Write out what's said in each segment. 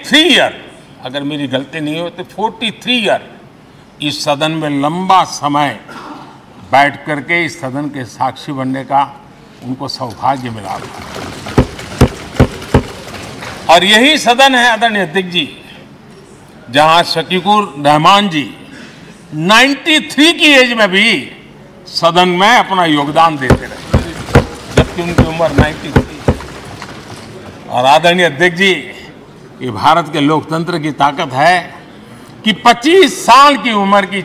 43 year, अगर मेरी गलती नहीं हो तो 43 ईयर इस सदन में लंबा समय बैठ करके इस सदन के साक्षी बनने का उनको सौभाग्य मिला था। और यही सदन है आदरणीय अध्यक्ष जी, जहां शकीकुर रहमान जी 93 की एज में भी सदन में अपना योगदान देते रहे, जबकि उनकी उम्र 93। और आदरणीय अध्यक्ष जी, ये भारत के लोकतंत्र की ताकत है कि 25 साल की उम्र की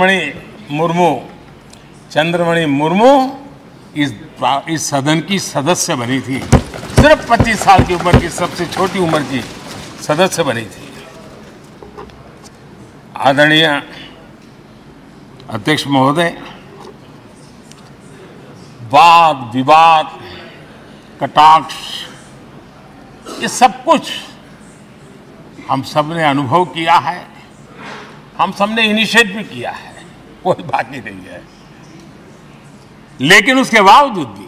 चंद्रमणि मुर्मू इस सदन की सदस्य बनी थी। सिर्फ 25 साल की उम्र की, सबसे छोटी उम्र की सदस्य बनी थी। आदरणीय अध्यक्ष महोदय, वाद विवाद कटाक्ष ये सब कुछ हम सब ने अनुभव किया है, हम सब ने इनिशिएट भी किया है, कोई बाकी नहीं है। लेकिन उसके बावजूद भी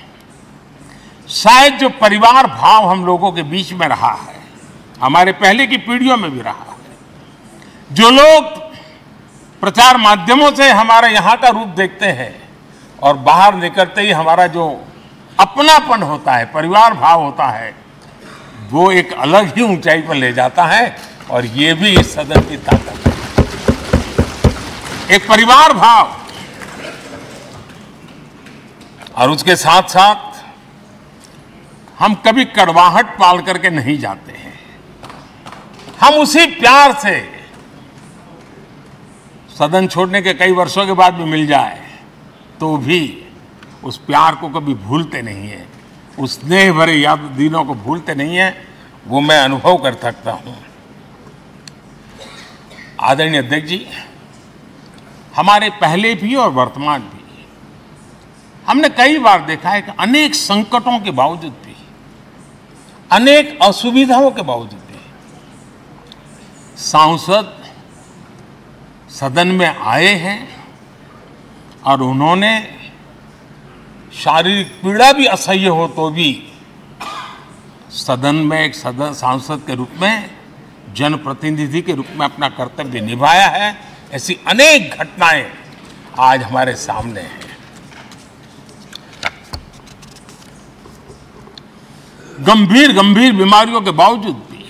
शायद जो परिवार भाव हम लोगों के बीच में रहा है, हमारे पहले की पीढ़ियों में भी रहा है, जो लोग प्रचार माध्यमों से हमारे यहाँ का रूप देखते हैं और बाहर निकलते ही हमारा जो अपनापन होता है, परिवार भाव होता है, वो एक अलग ही ऊंचाई पर ले जाता है। और ये भी इस सदन की ताकत है, एक परिवार भाव। और उसके साथ साथ हम कभी कड़वाहट पाल करके नहीं जाते हैं, हम उसी प्यार से सदन छोड़ने के कई वर्षों के बाद भी मिल जाए तो भी उस प्यार को कभी भूलते नहीं है, उस स्नेह भरे याद दिनों को भूलते नहीं है। वो मैं अनुभव कर सकता हूं। आदरणीय अध्यक्ष जी, हमारे पहले भी और वर्तमान भी हमने कई बार देखा है कि अनेक संकटों के बावजूद भी, अनेक असुविधाओं के बावजूद भी सांसद सदन में आए हैं और उन्होंने शारीरिक पीड़ा भी असह्य हो तो भी सदन में एक सांसद के रूप में, जनप्रतिनिधि के रूप में अपना कर्तव्य निभाया है। ऐसी अनेक घटनाएं आज हमारे सामने हैं। गंभीर बीमारियों के बावजूद भी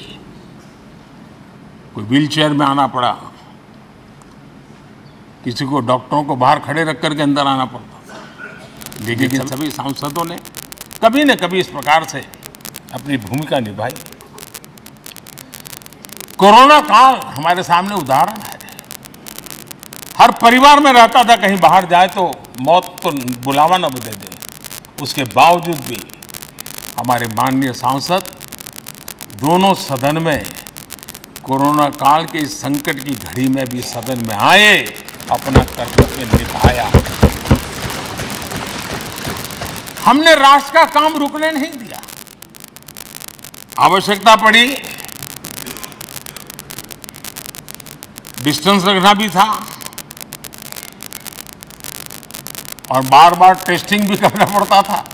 कोई व्हीलचेयर में आना पड़ा, किसी को डॉक्टरों को बाहर खड़े रख करके अंदर आना पड़ता था, लेकिन सभी सांसदों ने कभी न कभी इस प्रकार से अपनी भूमिका निभाई। कोरोना काल हमारे सामने उदाहरण है। हर परिवार में रहता था कहीं बाहर जाए तो मौत तो बुलावा न दे दे, उसके बावजूद भी हमारे माननीय सांसद दोनों सदन में कोरोना काल के इस संकट की घड़ी में भी सदन में आए, अपना कर्तव्य निभाया। हमने राष्ट्र का काम रुकने नहीं दिया। आवश्यकता पड़ी, डिस्टेंस रखना भी था और बार बार टेस्टिंग भी करना पड़ता था।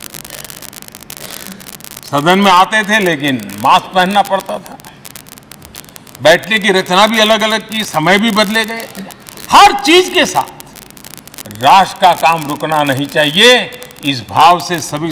सदन में आते थे लेकिन मास्क पहनना पड़ता था, बैठने की रचना भी अलग अलग की, समय भी बदले गए। हर चीज के साथ राष्ट्र का काम रुकना नहीं चाहिए, इस भाव से सभी